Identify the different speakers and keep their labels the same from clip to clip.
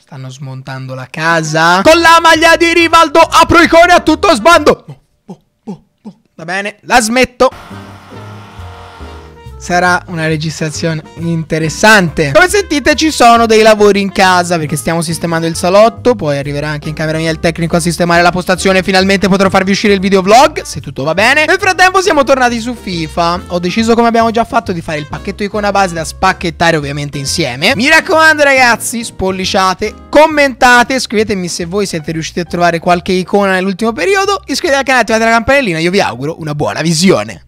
Speaker 1: Stanno smontando la casa. Con la maglia di Rivaldo apro icone a tutto sbando. Va bene, la smetto. Sarà una registrazione interessante. Come sentite ci sono dei lavori in casa perché stiamo sistemando il salotto. Poi arriverà anche in camera mia il tecnico a sistemare la postazione. Finalmente potrò farvi uscire il videovlog, se tutto va bene. Nel frattempo siamo tornati su FIFA. Ho deciso, come abbiamo già fatto, di fare il pacchetto icona base da spacchettare ovviamente insieme. Mi raccomando ragazzi, spolliciate, commentate, scrivetemi se voi siete riusciti a trovare qualche icona nell'ultimo periodo. Iscrivetevi al canale, attivate la campanellina. Io vi auguro una buona visione.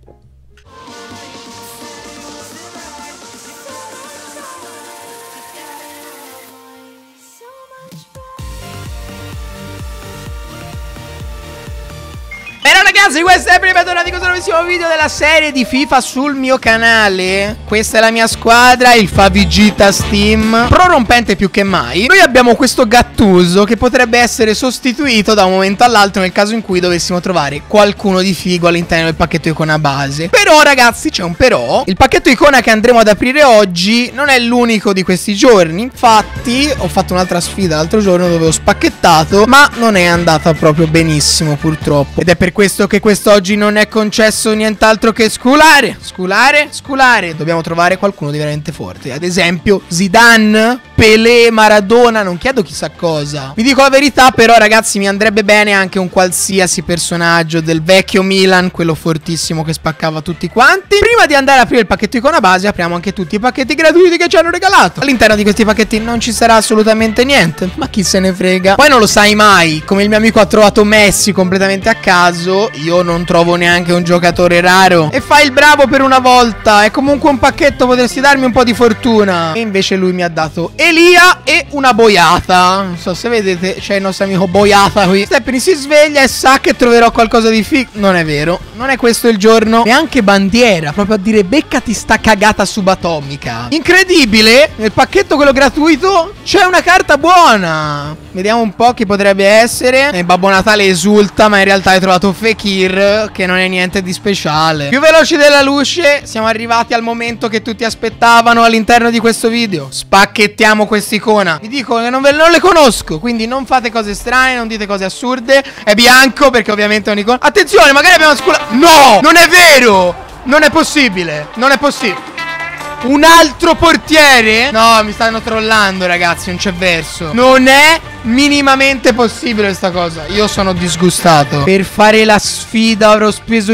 Speaker 1: Ragazzi, questo è il primo bentornati con questo nuovissimo video della serie di FIFA sul mio canale. Questa è la mia squadra, il Favigita Steam, prorompente più che mai. Noi abbiamo questo Gattuso che potrebbe essere sostituito da un momento all'altro nel caso in cui dovessimo trovare qualcuno di figo all'interno del pacchetto icona base. Però ragazzi, c'è un però. Il pacchetto icona che andremo ad aprire oggi non è l'unico di questi giorni. Infatti ho fatto un'altra sfida l'altro giorno dove ho spacchettato, ma non è andata proprio benissimo purtroppo. Ed è per questo che quest'oggi non è concesso nient'altro che sculare. Dobbiamo trovare qualcuno di veramente forte. Ad esempio Zidane, Pelé, Maradona. Non chiedo chissà cosa. Vi dico la verità, però ragazzi, mi andrebbe bene anche un qualsiasi personaggio del vecchio Milan, quello fortissimo che spaccava tutti quanti. Prima di andare a aprire il pacchetto icona base, apriamo anche tutti i pacchetti gratuiti che ci hanno regalato. All'interno di questi pacchetti non ci sarà assolutamente niente, ma chi se ne frega. Poi non lo sai mai. Come il mio amico ha trovato Messi completamente a caso, io non trovo neanche un giocatore raro. E fai il bravo per una volta. È comunque un pacchetto, potresti darmi un po' di fortuna. E invece lui mi ha dato Elia e una boiata. Non so se vedete, c'è il nostro amico Boiata qui. Stephanie si sveglia e sa che troverò qualcosa di figo. Non è vero, non è questo il giorno. Neanche bandiera, proprio a dire beccati sta cagata subatomica. Incredibile. Nel pacchetto quello gratuito c'è una carta buona. Vediamo un po' chi potrebbe essere. E Babbo Natale esulta, ma in realtà hai trovato Fekir, che non è niente di speciale. Più veloci della luce, siamo arrivati al momento che tutti aspettavano all'interno di questo video. Spacchettiamo quest'icona. Vi dico che non le conosco, quindi non fate cose strane, non dite cose assurde. È bianco perché ovviamente è un'icona. Attenzione, magari abbiamo No, non è vero. Non è possibile. Non è possibile. Un altro portiere? No, mi stanno trollando ragazzi, non c'è verso. Non è minimamente possibile questa cosa. Io sono disgustato. Per fare la sfida avrò speso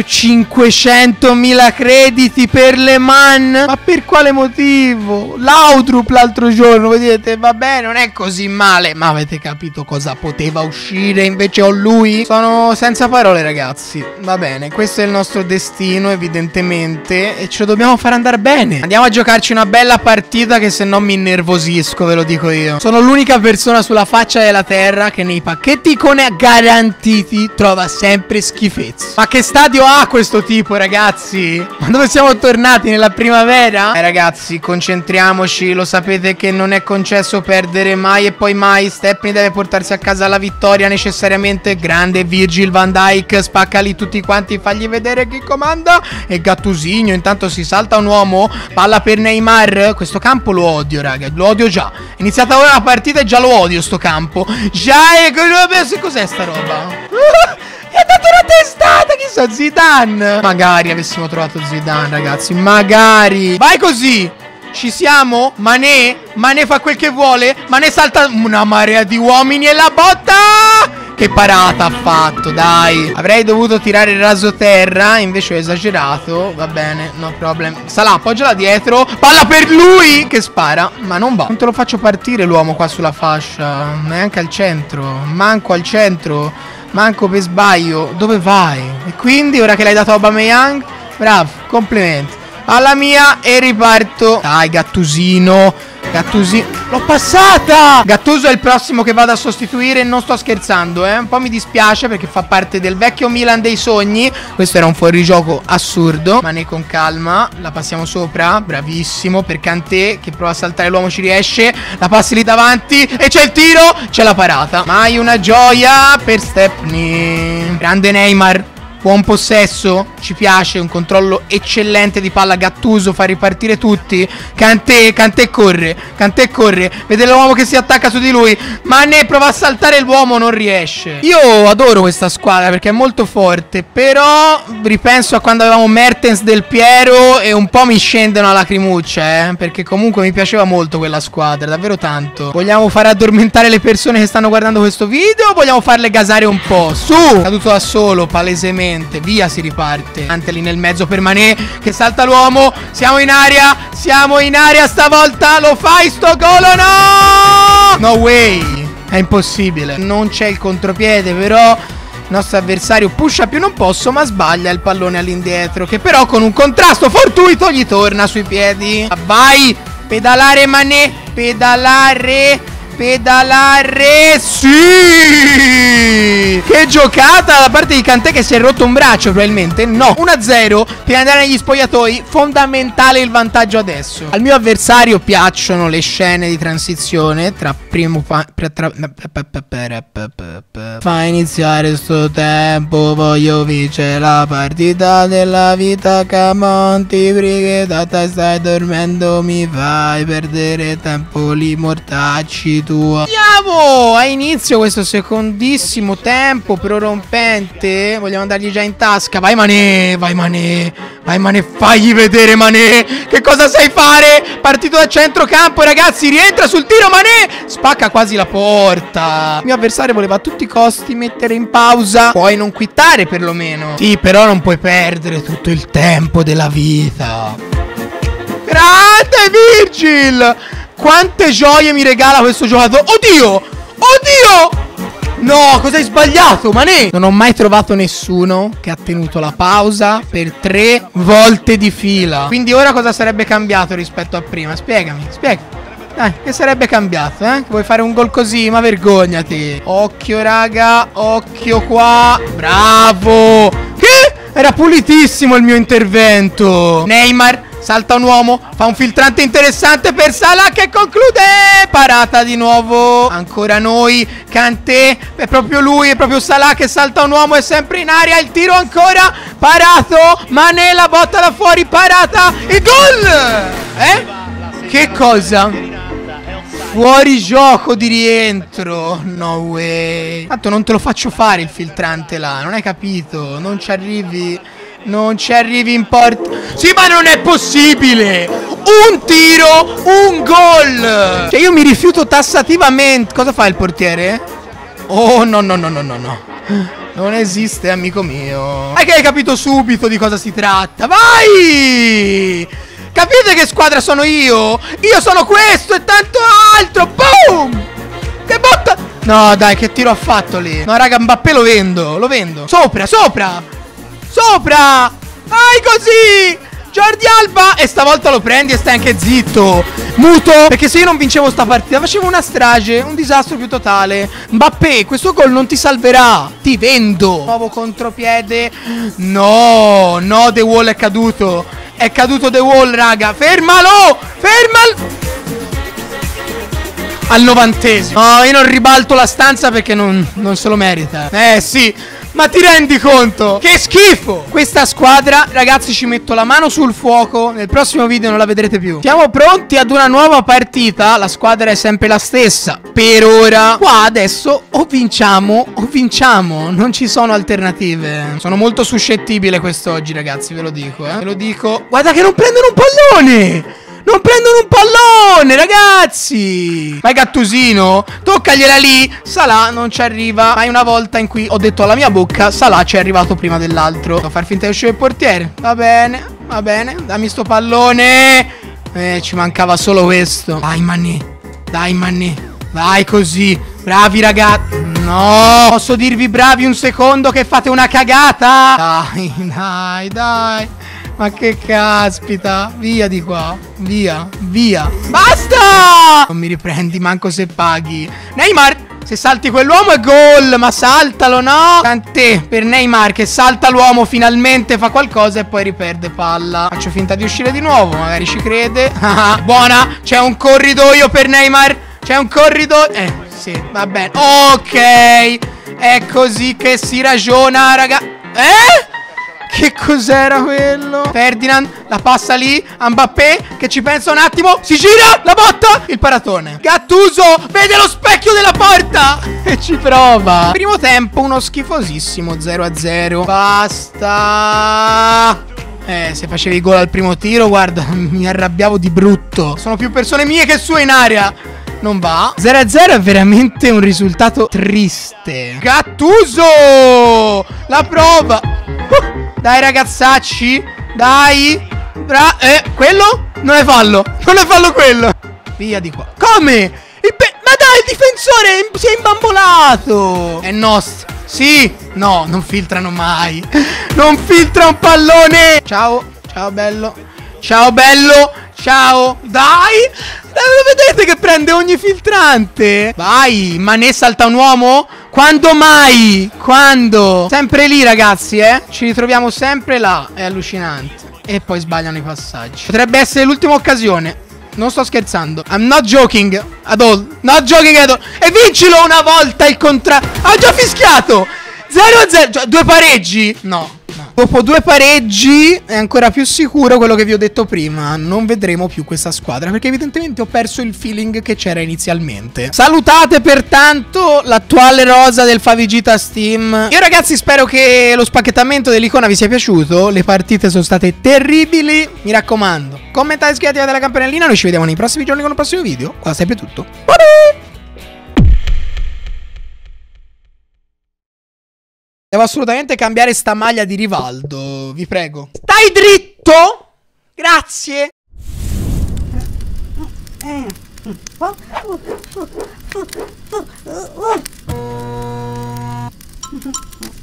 Speaker 1: 500.000 crediti per Le Mans. Ma per quale motivo? Laudrup l'altro giorno, vedete? Vabbè, non è così male. Ma avete capito cosa poteva uscire? Invece ho lui. Sono senza parole ragazzi. Va bene, questo è il nostro destino evidentemente, e ce lo dobbiamo far andare bene. Andiamo a giocarci una bella partita, che se no mi innervosisco, ve lo dico io. Sono l'unica persona sulla faccia della terra che nei pacchetti icone garantiti trova sempre schifezze. Ma che stadio ha questo tipo ragazzi? Ma dove siamo tornati? Nella primavera? Ragazzi, concentriamoci. Lo sapete che non è concesso perdere mai e poi mai. Stephanie deve portarsi a casa la vittoria necessariamente. Grande Virgil van Dijk, spaccali tutti quanti, fagli vedere chi comanda. E Gattusinho intanto si salta un uomo. Palla per Neymar. Questo campo lo odio raga, lo odio già. È iniziata ora la partita e già lo odio sto campo. Già è... Cos'è sta roba? Mi ha dato una testata. Chissà, Zidane. Magari avessimo trovato Zidane ragazzi. Magari. Vai così. Ci siamo? Mané fa quel che vuole. Mané salta una marea di uomini e la botta. Che parata ha fatto, dai. Avrei dovuto tirare il rasoterra, invece ho esagerato. Va bene, no problem. Salah, appoggiala dietro. Palla per lui, che spara, ma non va. Non te lo faccio partire l'uomo qua sulla fascia. Neanche al centro. Manco al centro. Manco per sbaglio. Dove vai? E quindi, ora che l'hai dato a Aubameyang, bravo, complimenti. Alla mia e riparto. Dai, Gattusino. Gattuso, l'ho passata! Gattuso è il prossimo che vado a sostituire. Non sto scherzando, un po' mi dispiace perché fa parte del vecchio Milan dei sogni. Questo era un fuorigioco assurdo. Mané con calma, la passiamo sopra. Bravissimo per Kanté, che prova a saltare l'uomo, ci riesce. La passi lì davanti e c'è il tiro. C'è la parata. Mai una gioia per Stephanie. Grande Neymar. Buon possesso, ci piace, un controllo eccellente di palla. Gattuso fa ripartire tutti. Kanté corre, vede l'uomo che si attacca su di lui. Mané prova a saltare l'uomo, non riesce. Io adoro questa squadra perché è molto forte, però ripenso a quando avevamo Mertens, Del Piero e un po' mi scende una lacrimuccia, perché comunque mi piaceva molto quella squadra, davvero tanto. Vogliamo far addormentare le persone che stanno guardando questo video o vogliamo farle gasare un po'? Su! Caduto da solo, palesemente. Via, si riparte. Ante lì nel mezzo per Mané che salta l'uomo. Siamo in aria stavolta. Lo fai sto gol o no? No way. È impossibile. Non c'è il contropiede, però il nostro avversario pusha più non posso, ma sbaglia il pallone all'indietro, che però con un contrasto fortuito gli torna sui piedi. Vai, pedalare Mané, pedalare, sì! Che giocata da parte di Kanté, che si è rotto un braccio probabilmente. No, 1-0 per andare negli spogliatoi. Fondamentale il vantaggio adesso. Al mio avversario piacciono le scene di transizione tra fa iniziare sto tempo, voglio vincere la partita della vita. Camonti, brigata, stai dormendo, mi fai perdere tempo, li mortacci tua. Andiamo a inizio questo secondissimo tempo prorompente. Vogliamo andargli già in tasca. Vai Mané, fagli vedere Mané che cosa sai fare. Partito da centrocampo, ragazzi, rientra sul tiro Mané, spacca quasi la porta. Il mio avversario voleva a tutti i costi mettere in pausa. Puoi non quittare perlomeno. Sì, però non puoi perdere tutto il tempo della vita. Grande Virgil! Quante gioie mi regala questo giocatore. Oddio! No, cosa hai sbagliato, Mané? Non ho mai trovato nessuno che ha tenuto la pausa per 3 volte di fila. Quindi ora cosa sarebbe cambiato rispetto a prima? Spiegami. Dai, che sarebbe cambiato, eh? Vuoi fare un gol così? Ma vergognati. Occhio, raga, occhio qua. Bravo. Che? Era pulitissimo il mio intervento. Neymar salta un uomo, fa un filtrante interessante per Salah che conclude. Parata di nuovo. Ancora noi. Kanté, è proprio lui, è proprio Salah che salta un uomo, è sempre in aria. Il tiro ancora. Parato. Mané la botta da fuori. Parata. Il gol. Che cosa? Fuori gioco di rientro. No way. Tanto non te lo faccio fare il filtrante là. Non hai capito. Non ci arrivi in porta. Sì, ma non è possibile. Un tiro, un gol. Cioè io mi rifiuto tassativamente. Cosa fa il portiere? Oh no. Non esiste, amico mio. Hai capito subito di cosa si tratta. Vai. Capite che squadra sono io? Io sono questo e tanto altro. Boom. Che botta. No dai, che tiro ha fatto lì? No raga, Mbappé lo vendo. Sopra! Vai così! Jordi Alba! E stavolta lo prendi e stai anche zitto. Muto! Perché se io non vincevo sta partita facevo una strage, un disastro più totale. Mbappé, questo gol non ti salverà. Ti vendo. Nuovo contropiede. No, The Wall è caduto. È caduto The Wall, raga. Fermalo! Al 90esimo. No, io non ribalto la stanza perché non se lo merita. Sì. Ma ti rendi conto? Che schifo! Questa squadra, ragazzi, ci metto la mano sul fuoco. Nel prossimo video non la vedrete più. Siamo pronti ad una nuova partita. La squadra è sempre la stessa per ora. Qua adesso o vinciamo. Non ci sono alternative. Sono molto suscettibile quest'oggi, ragazzi, ve lo dico, Ve lo dico. Guarda che non prendono un pallone! Ragazzi! Vai Gattusino, toccagliela lì. Salah non ci arriva. Mai una volta in cui ho detto alla mia bocca Salah ci è arrivato prima dell'altro. Devo far finta di uscire il portiere. Va bene, dammi sto pallone. Ci mancava solo questo. Dai Mané, vai così. Bravi ragazzi. No, posso dirvi bravi un secondo che fate una cagata? Dai. Ma che caspita. Via di qua. Via. Basta. Non mi riprendi manco se paghi. Neymar, se salti quell'uomo è gol. Ma saltalo, no? Kanté per Neymar che salta l'uomo, finalmente fa qualcosa e poi riperde palla. Faccio finta di uscire di nuovo, magari ci crede. Buona. C'è un corridoio per Neymar. Sì, va bene. Ok. È così che si ragiona, raga. Che cos'era quello? Ferdinand la passa lì a Mbappé che ci pensa un attimo. Si gira, la botta, il paratone. Gattuso vede lo specchio della porta e ci prova. Primo tempo uno schifosissimo 0-0. Basta. Se facevi gol al primo tiro, guarda, mi arrabbiavo di brutto. Sono più persone mie che sue in area. Non va. 0-0 è veramente un risultato triste. Gattuso la prova. Dai ragazzacci, dai. Quello? Non è fallo. Non è fallo quello. Via di qua. Come? Ma dai, il difensore si è imbambolato. È nostro. Sì. No, non filtrano mai. Non filtra un pallone. Ciao. Ciao bello. Ciao bello. Ciao. Dai. Lo vedete che prende ogni filtrante? Vai. Mané salta un uomo? Quando mai? Quando? Sempre lì ragazzi, ci ritroviamo sempre là. È allucinante. E poi sbagliano i passaggi. Potrebbe essere l'ultima occasione. Non sto scherzando. I'm not joking at all. Not joking at all. E vincilo una volta il contrario. Ha già fischiato. 0-0. Cioè, 2 pareggi? No. Dopo 2 pareggi è ancora più sicuro quello che vi ho detto prima. Non vedremo più questa squadra perché evidentemente ho perso il feeling che c'era inizialmente. Salutate pertanto l'attuale rosa del Favigitas Team. Io ragazzi spero che lo spacchettamento dell'icona vi sia piaciuto. Le partite sono state terribili. Mi raccomando, commentate, iscrivetevi alla campanellina. Noi ci vediamo nei prossimi giorni con un prossimo video. Qua sempre tutto. Buonanotte. Devo assolutamente cambiare sta maglia di Rivaldo, vi prego. Stai dritto? Grazie.